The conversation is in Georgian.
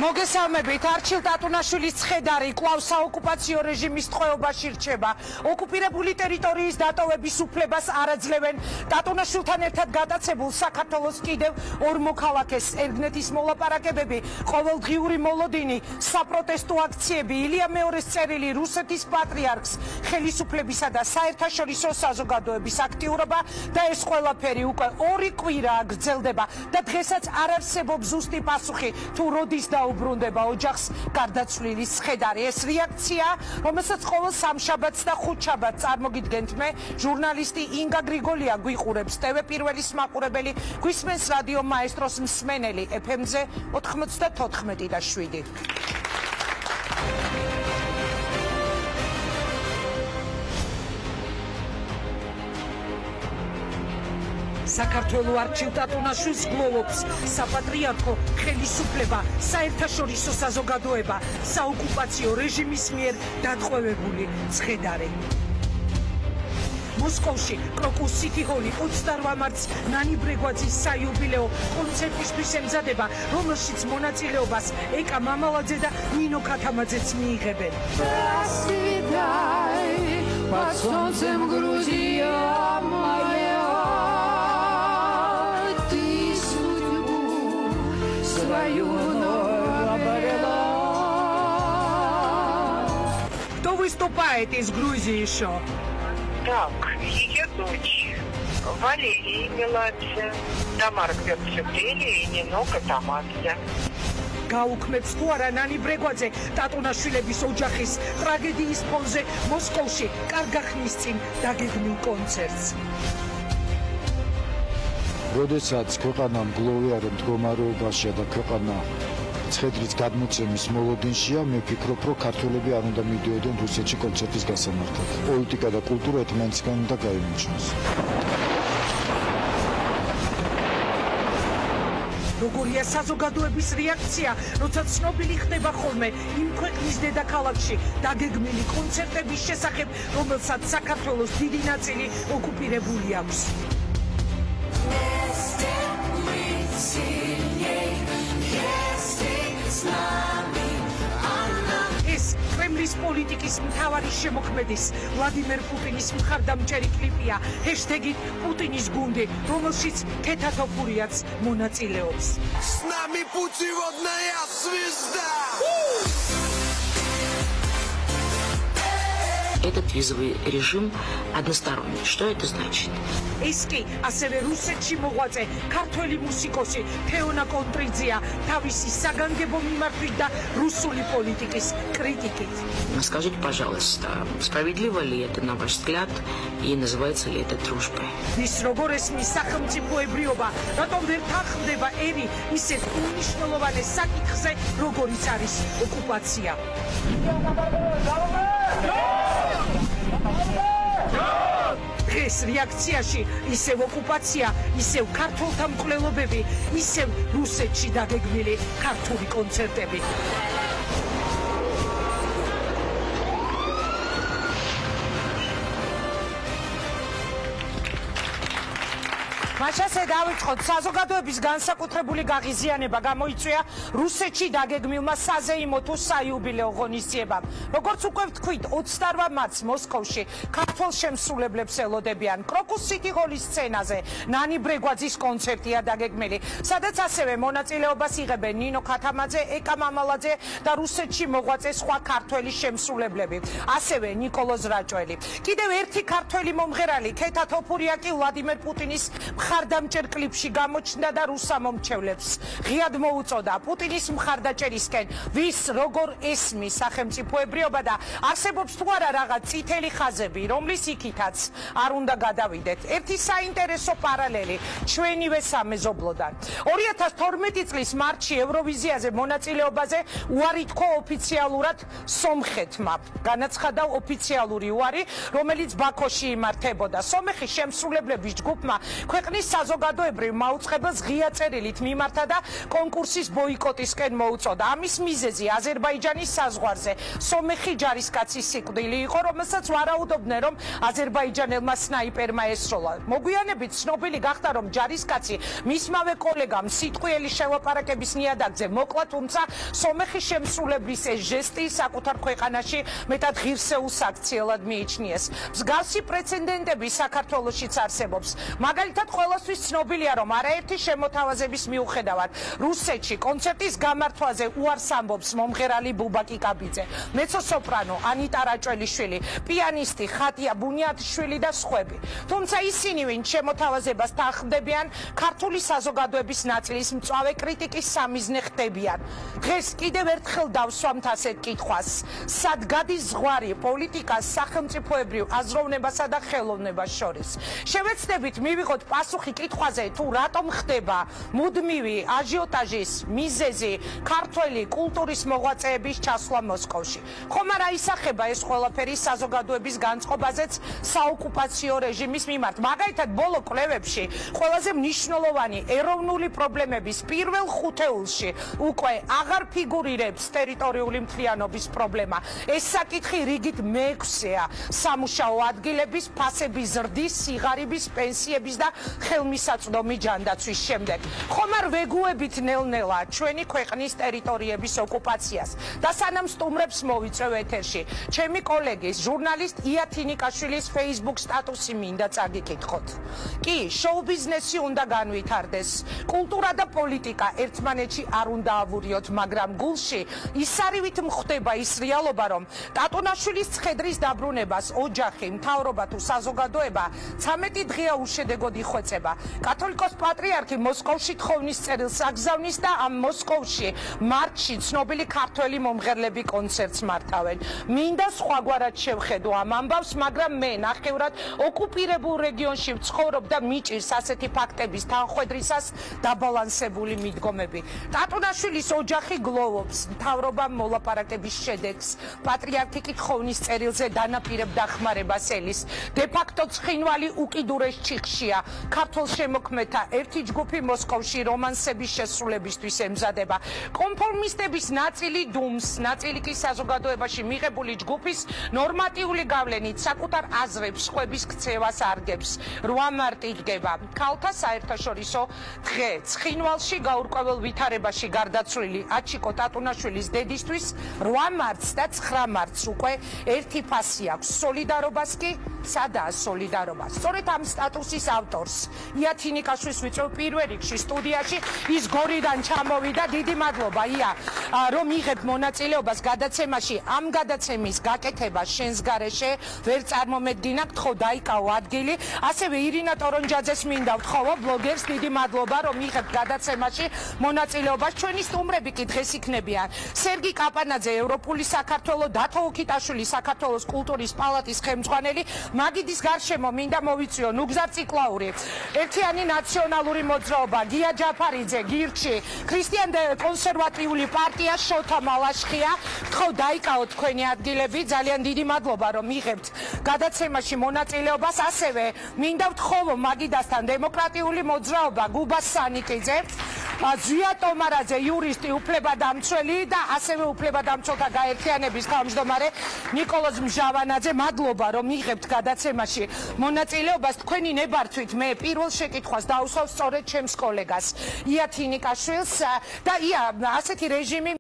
მოგესალმებით, არჩილ ტატუნაშვილის ცხედარი კვლავ საოკუპაციო რეჟიმის ტყვეობაში რჩება. ოკუპირებული ტერიტორიის დატოვების უფლებას არაძლევენ ტატუნაშვილთან ერთად გატაცებულ საქართველოს კიდევ ორ მოქალაქეს. ერგნეთის მოლაპარაკებები, ყოველდღიური მოლოდინი, საპროტესტო აქციები, ილია მეორის წერილი, რუსეთის პატრიარქს, ხელისუფლებისა და საერთაშორისო საზოგადოების აქტიურობა და ეს ყველაფერი უკვე 2 კვირა გრძელდება და დღესაც არ არსებობს ზუსტი პასუხი თუ როდის დაუბრუნდება ოჯახს გარდაცვლილის ცხედარი. ეს რეაქცია, რომელსაც ყოველ სამშაბათს და ხუთშაბათს წარმოგიდგენთ მე, ჟურნალისტი ინგა გრიგოლია გვიყურებს TV პირველის მაყურებელი, გვისმენს რადიო მაესტროს მსმენელი FM-ზე 94.7. საქართველოს არჩილ ტატუნაშვილს გლოვობს საპატრიარქო ხელისუფლება, საერთაშორისო საზოგადოება, საოკუპაციო რეჟიმის მიერ დატყვევებული ცხედარი. მოსკოვში კროკუს სიტი ჰოლი 28 მარტს ნანი ბრეგვაძის საიუბილეო კონცერტისთვის ემზადება, რომელშიც მონაწილეობას ეკა მამალაძე და ნინო ქათამაძეც მიიღებენ. Кто выступает из Грузии еще? Так, ее дочь Валерия Меладзе, Тамара Кверцептели и Нино Катамадзе. გაუქმებს თუ არა ნანი ბრეგვაძე ტატუნაშვილების ოჯახის ტრაგედიის ფონზე მოსკოვში კარგახნის წინ დაგეგმილ კონცერტს. როდესაც ქვეყანა მგლოვიარე მდგომარეობაშია და ქვეყანა ცხედრის გადმოცემის მოლოდინშია, მე ვფიქრობ, რომ ქართველები არ უნდა მიდიოდნენ რუსეთში კონცერტის გასამართად. პოლიტიკა და კულტურა ერთმანეთისგან უნდა გაიმარჯვოს. როგორია საზოგადოების რეაქცია, როცა ცნობილი ხდება ხოლმე იმ ქვეყნის დედაქალაქში დაგეგმილი კონცერტების შესახებ, რომელსაც საქართველოს დიდი ნაწილი ოკუპირებული აქვს. ეს კრემლის პოლიტიკის მთავარი შემოქმედის ვლადიმერ პუტინის მხარდამჭერი კლიპია ჰეშტეგით პუტინის გუნდი, რომელშიც თეთათოფურიაც მონაწილეობს. С нами путеводная звезда! Этот визовый режим односторонний. Что это значит? ეს კი ასევე რუსეთში მოღვაწე ქართველი მუსიკოსი თეონა კონტრიძია თავისი საგანგებო მიმართვით და რუსული პოლიტიკის კრიტიკით. Скажите, пожалуйста, справедливо ли это, на ваш взгляд, и называется ли это дружбой? ის როგორ ესმის სახელმწიფოებრიობა, რატომ ვერ თანხმდება ერი ისეთ უნიშნულოვანეს საკითხზე, როგორიც არის ოკუპაცია. ეს რეაქციაში ისევ ოკუპაცია, ისევ ქართულთა მკვლელობები, ისევ რუსეთში დაგეგმილი ქართული კონცერტები. მაშასე დავიწყოთ, საზოგადოების განსაკუთრებული გაღიზიანება გამოიწვია რუსეთში დაგეგმილმა საზეიმო თუ საიუბილეო ღონისძიებამ. როგორც უკვე ვთქვით, 28 მარტს მოსკოვში ქართველ შემსრულებლებს ელოდებიან კროკუს სიტი ჰოლის სცენაზე ნანი ბრეგვაძის კონცერტია დაგეგმილი, სადაც ასევე მონაწილეობას იღებენ ნინო ქათამაძე, ეკა მამალაძე და რუსეთში მოღვაწე სხვა ქართველი შემსრულებლები, ასევე ნიკოლოზ რაჭველი. კიდევ ერთი ქართველი მომღერალი თეთათოფურია კი ვლადიმერ პუტინის მხარდამჭერ კლიპში გამოჩნდა და რუსამომრჩევლებს ღიად მოუწოდა პუტინის მხარდაჭერისკენ, ვის როგორ ესმის სახელმწიფოებრიობა და არსებობს თუ არა რაღაც წითელი ხაზები, რომლის იქითაც არ უნდა გადავიდეთ. ერთი საინტერესო პარალელი ჩვენივე სამეზობლოდან. 2012 წლის მარტში ევროვიზიაზე მონაწილეობაზე უარი თქვა ოფიციალურად სომხეთმა. განაცხადა ოფიციალური უარი, რომელიც ბაქოში იმართებოდა. სომეხის შემსრულებლების ჯგუფმა ქვეყნის ქართული საზოგადოებრივ მაუწყებელს ღია წერილით მიმართა და კონკურსის ბოიკოტისკენ მოუწოდა. ამის მიზეზი აზერბაიჯანის საზღვარზე სომეხი ჯარისკაცის სიკვდილი იყო, რომელსაც ვარაუდობდნენ, რომ აზერბაიჯანელმა სნაიპერმა ესროლა. მოგვიანებით ცნობილი გახდა, რომ ჯარისკაცი მისმავე კოლეგამ სიტყვიერი შელაპარაკების ნიადაგზე მოკლა, თუმცა სომეხის შემსრულებლის ეს ჟესტი საკუთარ ქვეყანაში მეტად ღირსეულ საქციელად მიიჩნიეს. მსგავსი პრეცედენტები საქართველოშიც არსებობს. მაგალითად, ყველასთვის ცნობილია, რომ არაერთი შემოთავაზების მიუხედავად რუსეთში კონცერტის გამართვაზე უარს ამბობს მომღერალი ბუბა კიკაბიძე, მეცო-სოპრანო ანიტა რაჭველიშვილი, პიანისტი ხატია ბუნიათიშვილი და სხვები. თუმცა ისინი, ვინც შემოთავაზებას თანხმდებიან, ქართული საზოგადოების ნაწილის მწვავე კრიტიკის სამიზნე ხდებიან. დღეს კიდევ ერთხელ დავსვამთ ასეთ კითხვას: სად გადის ზღვარი პოლიტიკას, სახელმწიფოებრივ აზროვნებასა და ხელოვნებას შორის? შევეცდებით მივიღოთ პასუხი კითხვაზე, თუ რატომ ხდება მუდმივი აჟიოტაჟის მიზეზი ქართველი კულტურის მოღვაწეების ჩასვლა მოსკოვში. ხომ არა ისახება ეს ყველაფერი საზოგადოების განწყობაზეც საოკუპაციო რეჟიმის მიმართ? მაგალითად, ბოლო კვლევებში ყველაზე მნიშვნელოვანი ეროვნული პრობლემების პირველ ხუთეულში უკვე აღარ ფიგურირებს ტერიტორიული მთლიანობის პრობლემა. ეს საკითხი რიგით მე-6-ია სამუშაო ადგილების, ფასების ზრდის, სიღარიბის, პენსიების და ხელმისაწვდომი ჯანდაცვის შემდეგ. ხომ არ ვეგუებით ნელ-ნელა ჩვენი ქვეყნის ტერიტორიების ოკუპაციას და სანამ სტუმრებს მოვიწევ ეთერში, ჩემი კოლეგის ჟურნალისტ ია თინიკაშვილის Facebook სტატუსი მინდა წაგიკითხოთ. კი, შოუ-ბიზნესი უნდა განვითარდეს. კულტურა და პოლიტიკა ერთმანეთში არ უნდა ავურიოთ, მაგრამ გულში ისარივით მხდება ის რეალობა, რომ ტატონაშვილის ცხედრის დაბრუნებას ოჯახი, მთავრობა თუ საზოგადოება 13 დღეა უშედეგოდ იხვეწება. კათოლიკოს პატრიარქი მოსკოვში თხოვნის წერილს აგზავნის და ამ მოსკოვში მარტში ცნობილი ქართველი მომღერლები კონცერტს მართავენ. მინდა სხვაგვარად შევხედო ამ ამბავს, მაგრამ მე ნახევრად ოკუპირებულ რეგიონში ვცხოვრობ და მიჭირს ასეთი ფაქტების თანხვედრისას დაბალანსებული მიდგომები. ტატონაშვილის ოჯახი გლოვობს მთავრობამ მოლაპარაკების შედეგს. პატრიარქი კი თხოვნის წერილზე დანაპირებ დახმარებას ელის. დე-ფაქტო ცხინვალი უკიდურეს ჩიხშია. ქართულ შემოქმედთა ერთი ჯგუფი მოსკოვში რომანსების შესრულებისთვის ემზადება. კონფორმისტების ნაწილი დუმს, ნაწილი კი საზოგადოებაში მიღებული ჯგუფის ნორმატიული გავლენით საკუთარ აზრებს ხვების ქცევას არგებს. 8 მარტი იდგება ქალთა საერთაშორისო დღე. ცხინვალში გაურკვეველ ვითარებაში გარდაცვლილი აჩიკო ტატონაშვილის დედისთვის 8 მარტს და 9 მარტს უკვე ერთი ფასი აქვს. სოლიდარობას კი სადაა სოლიდარობა? სწორედ ამ სტატუსის ავტორს ია თინიკაშვილს ვიწევ პირველ რიგში სტუდიაში. ის გორიდან ჩამოვიდა. დიდი მადლობა ია, რომ იღებ მონაწილეობას გადაცემაში. ამ გადაცემის გაკეთება შენს გარეშე ვერ წარმომედგინა, გთხოვ დაიკავო ადგილი. ასევე ირინა ტორონჯაძეს მინდა ვთხოვო, ბლოგერს, დიდი მადლობა, რომ იღებ გადაცემაში მონაწილეობას. ჩვენი სტუმრები კი დღეს იქნებიან სერგი კაპანაძე, ევროპული საქართველო, დათო ოკიტაშვილი, საქართველოს კულტურის პალატის ხელმძღვანელი. მაგიდის გარშემო მინდა მოვიწვიო ნუგზარ ციკლაური, ერთიანი ნაციონალური მოძრაობა, გია ჯაფარიძე, გირჩი, ქრისტიან კონსერვატიული პარტია, შოთა მალაშხია. გთხოვ დაიკავოთ თქვენი ადგილები. ძალიან დიდი მადლობა, რომ იღებთ გადაცემაში მონაწილეობას. ასევე მინდა ვთხოვო მაგიდასთან დემოკრატიული მოძრაობა, გუბა სანიკიძე, ზვია ტომარაძე, იურისტი, უფლებადამცველი და ასევე უფლებადამცველთა გაერთიანების თავმჯდომარე ნიკოლოზ მჟავანაძე. მადლობა, რომ იღებთ გადაცემაში მონაწილეობას. თქვენი ნებართვით მე პირველ შეკითხვას დავუსვავ სწორედ ჩემს კოლეგას ია თინიკაშვილს და ია, ასეთი რეჟიმი